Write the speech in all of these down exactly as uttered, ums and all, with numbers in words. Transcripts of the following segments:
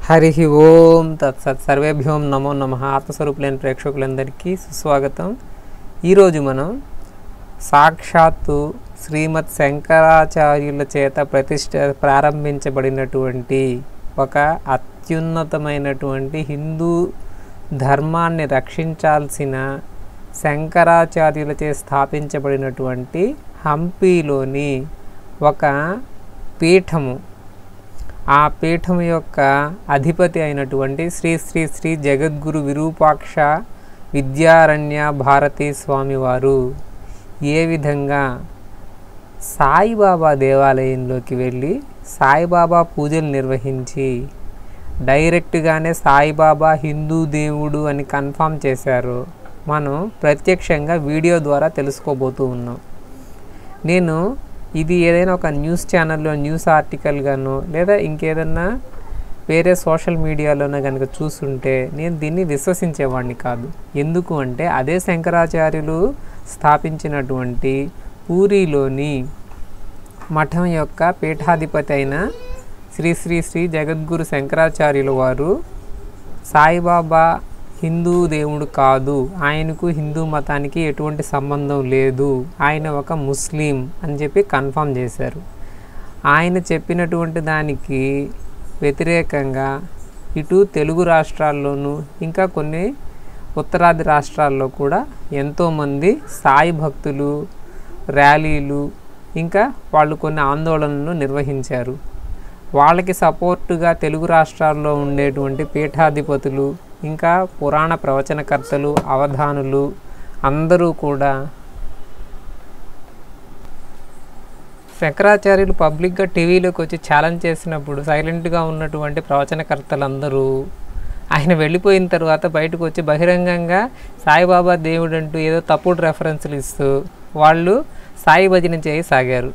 హరి ఓం తత్సత్ సర్వేభ్యోం నమో నమః. ఆత్మస్వరూపులైన ప్రేక్షకులందరికీ సుస్వాగతం. ఈరోజు మనం సాక్షాత్తు శ్రీమద్ శంకరాచార్యుల చేత ప్రతిష్ట ప్రారంభించబడినటువంటి ఒక అత్యున్నతమైనటువంటి హిందూ ధర్మాన్ని రక్షించాల్సిన శంకరాచార్యులచే స్థాపించబడినటువంటి హంపీలోని ఒక పీఠము, ఆ పీఠం యొక్క అధిపతి అయినటువంటి శ్రీ శ్రీ శ్రీ జగద్గురు విరూపాక్ష విద్యారణ్య భారతీ స్వామివారు ఏ విధంగా సాయిబాబా దేవాలయంలోకి వెళ్ళి సాయిబాబా పూజలు నిర్వహించి డైరెక్ట్గానే సాయిబాబా హిందూ దేవుడు అని కన్ఫర్మ్ చేశారు, మనం ప్రత్యక్షంగా వీడియో ద్వారా తెలుసుకోబోతూ ఉన్నాం. నేను ఇది ఏదైనా ఒక న్యూస్ ఛానల్లో న్యూస్ ఆర్టికల్ గానో లేదా ఇంకేదన్నా వేరే సోషల్ మీడియాలోనో కనుక చూస్తుంటే నేను దీన్ని విశ్వసించేవాడిని కాదు. ఎందుకు అంటే అదే శంకరాచార్యులు స్థాపించినటువంటి పూరిలోని మఠం యొక్క పీఠాధిపతి అయిన శ్రీ శ్రీ శ్రీ జగద్గురు శంకరాచార్యుల వారు సాయిబాబా హిందూ దేవుడు కాదు, ఆయనకు హిందూ మతానికి ఎటువంటి సంబంధం లేదు, ఆయన ఒక ముస్లిం అని చెప్పి కన్ఫర్మ్ చేశారు. ఆయన చెప్పినటువంటి దానికి వ్యతిరేకంగా ఇటు తెలుగు రాష్ట్రాల్లోనూ ఇంకా కొన్ని ఉత్తరాది రాష్ట్రాల్లో కూడా ఎంతోమంది సాయి భక్తులు ర్యాలీలు ఇంకా వాళ్ళు కొన్ని ఆందోళనలు నిర్వహించారు. వాళ్ళకి సపోర్టుగా తెలుగు రాష్ట్రాల్లో ఉండేటువంటి పీఠాధిపతులు ఇంకా పురాణ ప్రవచనకర్తలు అవధానులు అందరూ కూడా శంకరాచార్యులు పబ్లిక్గా టీవీలోకి వచ్చి ఛాలెంజ్ చేసినప్పుడు సైలెంట్గా ఉన్నటువంటి ప్రవచనకర్తలందరూ ఆయన వెళ్ళిపోయిన తర్వాత బయటకు వచ్చి బహిరంగంగా సాయిబాబా దేవుడు అంటూ ఏదో తప్పుడు రెఫరెన్స్లు ఇస్తూ వాళ్ళు సాయి భజన చేయసాగారు.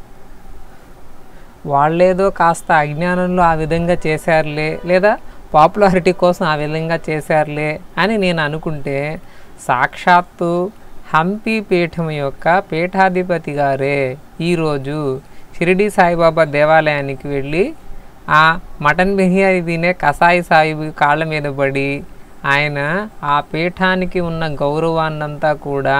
వాళ్ళేదో కాస్త అజ్ఞానంలో ఆ విధంగా చేశారులే లేదా పాపులారిటీ కోసం ఆ విధంగా చేశారులే అని నేను అనుకుంటే, సాక్షాత్తు హంపీ పీఠం యొక్క పీఠాధిపతి గారే ఈరోజు షిరిడి సాయిబాబా దేవాలయానికి వెళ్ళి ఆ మటన్ బిర్యానీ తినే కసాయి సాయిబు కాళ్ళ మీద పడి ఆయన ఆ పీఠానికి ఉన్న గౌరవాన్నంతా కూడా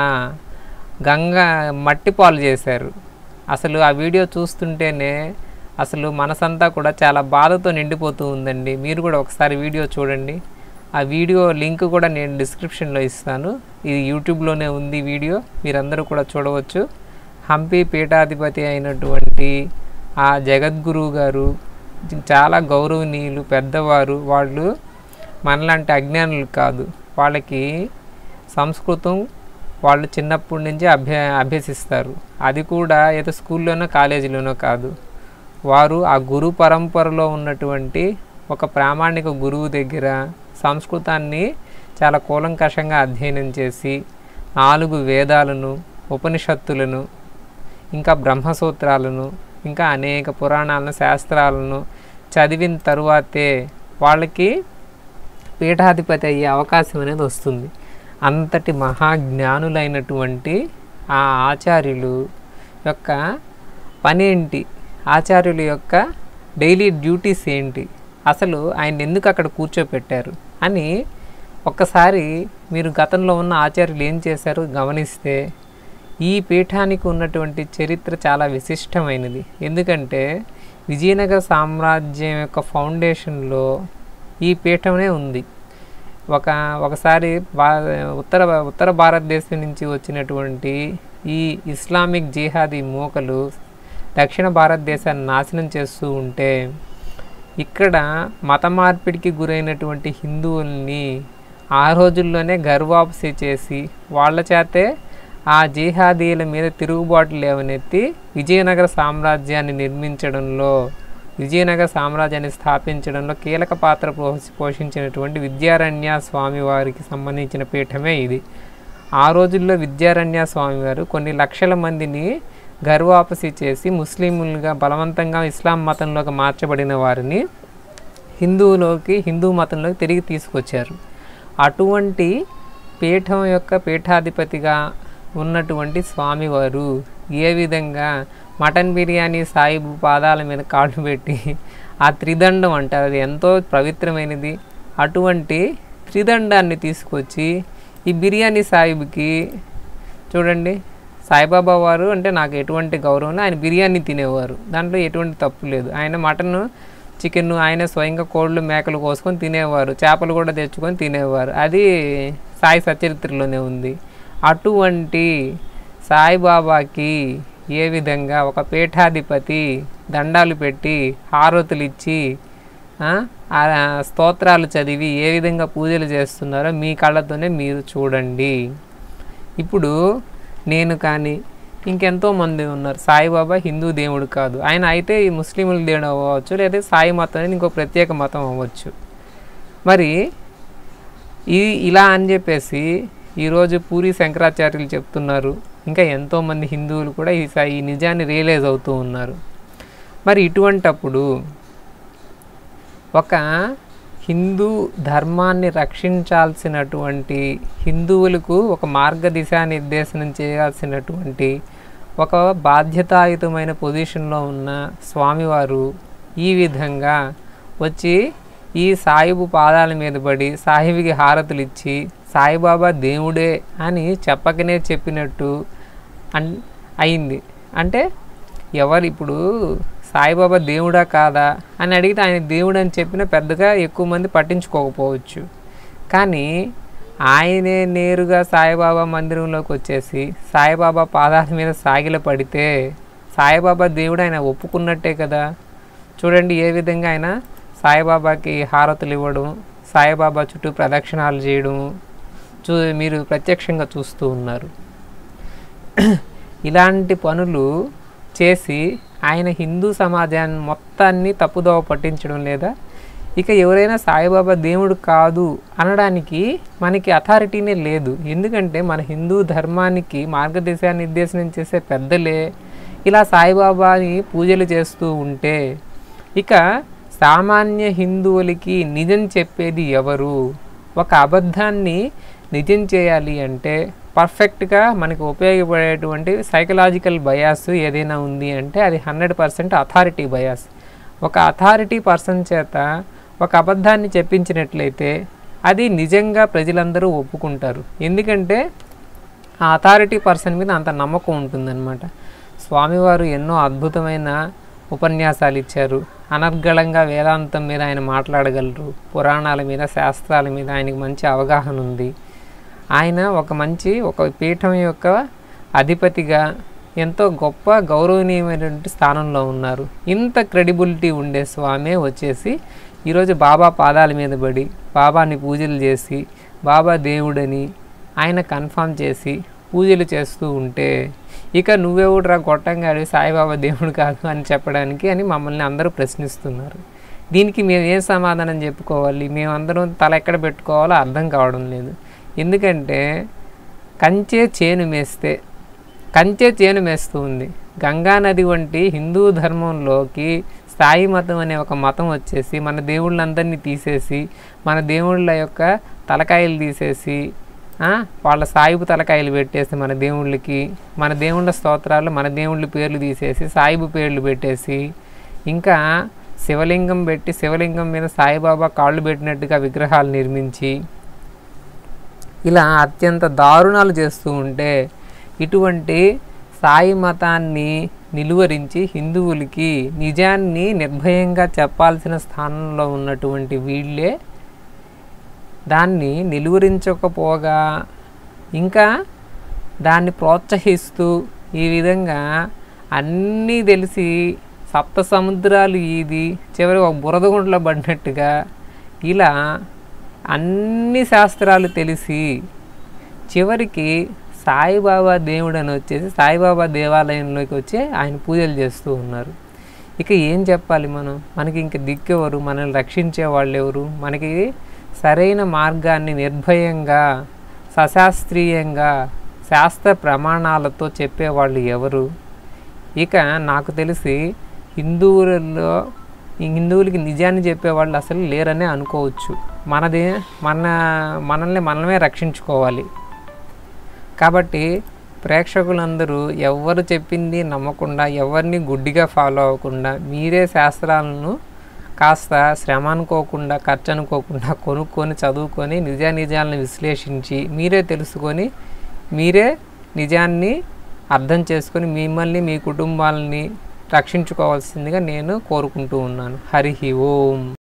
గంగా మట్టిపాలు చేశారు. అసలు ఆ వీడియో చూస్తుంటేనే అసలు మనసంతా కూడా చాలా బాధతో నిండిపోతూ ఉందండి. మీరు కూడా ఒకసారి వీడియో చూడండి. ఆ వీడియో లింక్ కూడా నేను డిస్క్రిప్షన్లో ఇస్తాను. ఇది యూట్యూబ్లోనే ఉంది వీడియో, మీరందరూ కూడా చూడవచ్చు. హంపీ పీఠాధిపతి అయినటువంటి ఆ జగద్గురువు గారు చాలా గౌరవనీయులు, పెద్దవారు. వాళ్ళు మనలాంటి అజ్ఞానులు కాదు, వాళ్ళకి సంస్కృతం వాళ్ళు చిన్నప్పటి నుంచి అభ్య అభ్యసిస్తారు. అది కూడా ఏదో స్కూల్లోనో కాలేజీలోనో కాదు, వారు ఆ గురు పరంపరలో ఉన్నటువంటి ఒక ప్రామాణిక గురువు దగ్గర సంస్కృతాన్ని చాలా కూలంకషంగా అధ్యయనం చేసి నాలుగు వేదాలను, ఉపనిషత్తులను, ఇంకా బ్రహ్మసూత్రాలను, ఇంకా అనేక పురాణాలను, శాస్త్రాలను చదివిన తరువాతే వాళ్ళకి పీఠాధిపతి అయ్యే అవకాశం అనేది వస్తుంది. అంతటి మహాజ్ఞానులైనటువంటి ఆ ఆచార్యులు యొక్క పనేంటి, ఆచార్యుల యొక్క డైలీ డ్యూటీస్ ఏంటి, అసలు ఆయన ఎందుకు అక్కడ కూర్చోపెట్టారు అని ఒక్కసారి మీరు గతంలో ఉన్న ఆచార్యులు ఏం చేశారో గమనిస్తే ఈ పీఠానికి ఉన్నటువంటి చరిత్ర చాలా విశిష్టమైనది. ఎందుకంటే విజయనగర సామ్రాజ్యం యొక్క ఫౌండేషన్లో ఈ పీఠమే ఉంది. ఒక ఒకసారి భా ఉత్తర ఉత్తర భారతదేశం నుంచి వచ్చినటువంటి ఈ ఇస్లామిక్ జిహాదీ మూకలు దక్షిణ భారతదేశాన్ని నాశనం చేస్తూ ఉంటే ఇక్కడ మత మార్పిడికి గురైనటువంటి హిందువుల్ని ఆ రోజుల్లోనే గర్వాపసి చేసి వాళ్ళ చేతే ఆ జిహాదీల మీద తిరుగుబాటు లేవనెత్తి విజయనగర సామ్రాజ్యాన్ని నిర్మించడంలో, విజయనగర సామ్రాజ్యాన్ని స్థాపించడంలో కీలక పాత్ర పోషించినటువంటి విద్యారణ్య స్వామివారికి సంబంధించిన పీఠమే ఇది. ఆ రోజుల్లో విద్యారణ్య స్వామివారు కొన్ని లక్షల మందిని గర్వాపసి చేసి ముస్లింలుగా బలవంతంగా ఇస్లాం మతంలోకి మార్చబడిన వారిని హిందువులోకి హిందూ మతంలోకి తిరిగి తీసుకొచ్చారు. అటువంటి పీఠం యొక్క పీఠాధిపతిగా ఉన్నటువంటి స్వామివారు ఏ విధంగా మటన్ బిర్యానీ సాయిబు పాదాల మీద కాళ్ళు పెట్టి ఆ త్రిదండం అంటారు, అది ఎంతో పవిత్రమైనది. అటువంటి త్రిదండాన్ని తీసుకొచ్చి ఈ బిర్యానీ సాయిబుకి చూడండి, సాయిబాబా వారు అంటే నాకు ఎటువంటి గౌరవం, ఆయన బిర్యానీ తినేవారు, దాంట్లో ఎటువంటి తప్పు లేదు. ఆయన మటన్ చికెన్ ఆయన స్వయంగా కోళ్ళు మేకలు కోసుకొని తినేవారు, చేపలు కూడా తెచ్చుకొని తినేవారు, అది సాయి సచరిత్రలోనే ఉంది. అటువంటి సాయిబాబాకి ఏ విధంగా ఒక పీఠాధిపతి దండాలు పెట్టి హారతులు ఇచ్చి స్తోత్రాలు చదివి ఏ విధంగా పూజలు చేస్తున్నారో మీ కళ్ళతోనే మీరు చూడండి. ఇప్పుడు నేను కానీ ఇంకెంతోమంది ఉన్నారు. సాయిబాబా హిందూ దేవుడు కాదు, ఆయన అయితే ఈ ముస్లింల దేవుడు అవ్వచ్చు, లేదా సాయి మతం అనేది ఇంకో ప్రత్యేక మతం అవ్వచ్చు. మరి ఈ ఇలా అని చెప్పేసి ఈరోజు పూరి శంకరాచార్యులు చెప్తున్నారు, ఇంకా ఎంతోమంది హిందువులు కూడా ఈ ఈ నిజాన్ని రియలైజ్ అవుతూ ఉన్నారు. మరి ఇటువంటప్పుడు ఒక హిందూ ధర్మాన్ని రక్షించాల్సినటువంటి, హిందువులకు ఒక మార్గదిశానిర్దేశనం చేయాల్సినటువంటి ఒక బాధ్యతాయుతమైన పొజిషన్లో ఉన్న స్వామివారు ఈ విధంగా వచ్చి ఈ సాయిబు పాదాల మీద పడి సాయిబుకి హారతులు ఇచ్చి సాయిబాబా దేవుడే అని చెప్పకనే చెప్పినట్టు అన్ అయింది. అంటే ఎవరు ఇప్పుడు సాయిబాబా దేవుడా కాదా అని అడిగితే ఆయన దేవుడు అని చెప్పినా పెద్దగా ఎక్కువ మంది పట్టించుకోకపోవచ్చు. కానీ ఆయనే నేరుగా సాయిబాబా మందిరంలోకి వచ్చేసి సాయిబాబా పాదాల మీద సాగిల పడితే సాయిబాబా దేవుడు ఆయన ఒప్పుకున్నట్టే కదా. చూడండి ఏ విధంగా ఆయన సాయిబాబాకి హారతులు ఇవ్వడం, సాయిబాబా చుట్టూ ప్రదక్షిణాలు చేయడం చూ మీరు ప్రత్యక్షంగా చూస్తూ ఉన్నారు. ఇలాంటి పనులు చేసి ఆయన హిందూ సమాజాన్ని మొత్తాన్ని తప్పుదోవ పట్టించడం లేదా ఇక ఎవరైనా సాయిబాబా దేవుడు కాదు అనడానికి మనకి అథారిటీనే లేదు. ఎందుకంటే మన హిందూ ధర్మానికి మార్గదిశాన్ని నిర్దేశనం చేసే పెద్దలే ఇలా సాయిబాబాని పూజలు చేస్తూ ఉంటే ఇక సామాన్య హిందువులకి నిజం చెప్పేది ఎవరు? ఒక అబద్ధాన్ని నిజం చేయాలి అంటే పర్ఫెక్ట్గా మనకు ఉపయోగపడేటువంటి సైకలాజికల్ బయాస్ ఏదైనా ఉంది అంటే అది హండ్రెడ్ పర్సెంట్ అథారిటీ బయాస్. ఒక అథారిటీ పర్సన్ చేత ఒక అబద్ధాన్ని చెప్పించినట్లయితే అది నిజంగా ప్రజలందరూ ఒప్పుకుంటారు. ఎందుకంటే ఆ అథారిటీ పర్సన్ మీద అంత నమ్మకం ఉంటుందన్నమాట. స్వామివారు ఎన్నో అద్భుతమైన ఉపన్యాసాలు ఇచ్చారు. అనర్గళంగా వేదాంతం మీద ఆయన మాట్లాడగలరు, పురాణాల మీద శాస్త్రాల మీద ఆయనకు మంచి అవగాహన ఉంది. ఆయన ఒక మంచి ఒక పీఠం యొక్క అధిపతిగా ఎంతో గొప్ప గౌరవనీయమైనటువంటి స్థానంలో ఉన్నారు. ఇంత క్రెడిబిలిటీ ఉండే స్వామే వచ్చేసి ఈరోజు బాబా పాదాల మీద పడి బాబాని పూజలు చేసి బాబా దేవుడని ఆయన కన్ఫర్మ్ చేసి పూజలు చేస్తూ ఉంటే ఇక నువ్వెవడురా గొట్టంగా అడిగి సాయిబాబా దేవుడు కాదు అని చెప్పడానికి అని మమ్మల్ని అందరూ ప్రశ్నిస్తున్నారు. దీనికి మేము ఏం సమాధానం చెప్పుకోవాలి? మేమందరం తల ఎక్కడ పెట్టుకోవాలో అర్థం కావడం లేదు. ఎందుకంటే కంచే చేను మేస్తే కంచే చేను మేస్తూ ఉంది. గంగానది వంటి హిందూ ధర్మంలోకి సాయి మతం అనే ఒక మతం వచ్చేసి మన దేవుళ్ళందరినీ తీసేసి మన దేవుళ్ళ యొక్క తలకాయలు తీసేసి వాళ్ళ సాయిబు తలకాయలు పెట్టేసి మన దేవుళ్ళకి మన దేవుళ్ళ స్తోత్రాలు మన దేవుళ్ళ పేర్లు తీసేసి సాయిబు పేర్లు పెట్టేసి ఇంకా శివలింగం పెట్టి శివలింగం మీద సాయిబాబా కాళ్ళు పెట్టినట్టుగా విగ్రహాలు నిర్మించి ఇలా అత్యంత దారుణాలు చేస్తూ ఉంటే ఇటువంటి సాయి మతాన్ని నిలువరించి హిందువులకి నిజాన్ని నిర్భయంగా చెప్పాల్సిన స్థానంలో ఉన్నటువంటి వీళ్ళే దాన్ని నిలువరించకపోగా ఇంకా దాన్ని ప్రోత్సహిస్తూ ఈ విధంగా అన్నీ తెలిసి సప్త సముద్రాలు ఈది చివరి ఒక బురదగుంటలో పడినట్టుగా ఇలా అన్ని శాస్త్రాలు తెలిసి చివరికి సాయిబాబా దేవుడు అని వచ్చేసి సాయిబాబా దేవాలయంలోకి వచ్చి ఆయన పూజలు చేస్తూ ఉన్నారు. ఇక ఏం చెప్పాలి మనం? మనకి ఇంక దిక్కెవరు? మనల్ని రక్షించే వాళ్ళు ఎవరు? మనకి సరైన మార్గాన్ని నిర్భయంగా సశాస్త్రీయంగా శాస్త్ర ప్రమాణాలతో చెప్పేవాళ్ళు ఎవరు? ఇక నాకు తెలిసి హిందువులలో హిందువులకి నిజాన్ని చెప్పేవాళ్ళు అసలు లేరనే అనుకోవచ్చు. మనదే మన మనల్ని మనమే రక్షించుకోవాలి. కాబట్టి ప్రేక్షకులందరూ ఎవరు చెప్పింది నమ్మకుండా, ఎవరిని గుడ్డిగా ఫాలో అవ్వకుండా, మీరే శాస్త్రాలను కాస్త శ్రమ అనుకోకుండా, ఖర్చు అనుకోకుండా కొనుక్కొని చదువుకొని నిజానిజాలను విశ్లేషించి మీరే తెలుసుకొని మీరే నిజాన్ని అర్థం చేసుకొని మిమ్మల్ని మీ కుటుంబాలని రక్షించుకోవాల్సిందిగా నేను కోరుకుంటూ ఉన్నాను. హరి ఓం.